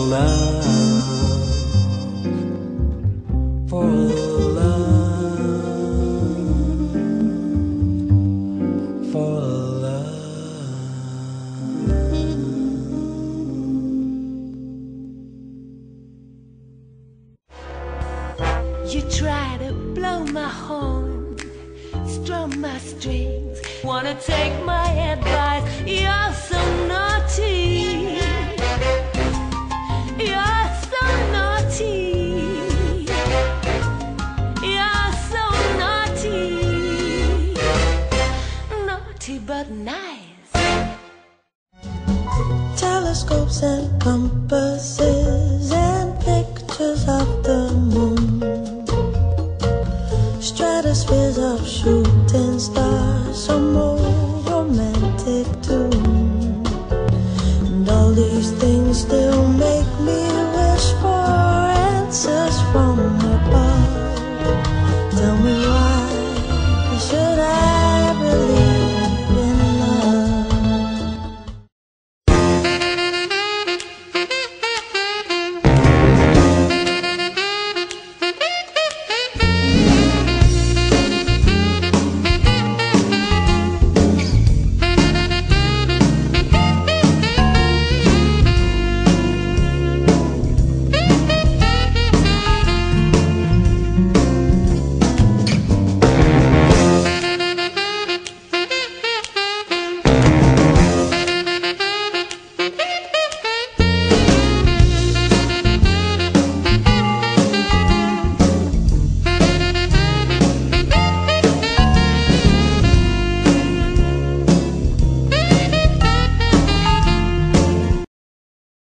love, for love, for love. You try to blow my horn, strum my strings, wanna take my advice. You're so naughty, you're so naughty, you're so naughty, naughty but nice. Telescopes and compasses and pictures of the moon, stratospheres of shooting stars, some old romantic tune. And all these things still make me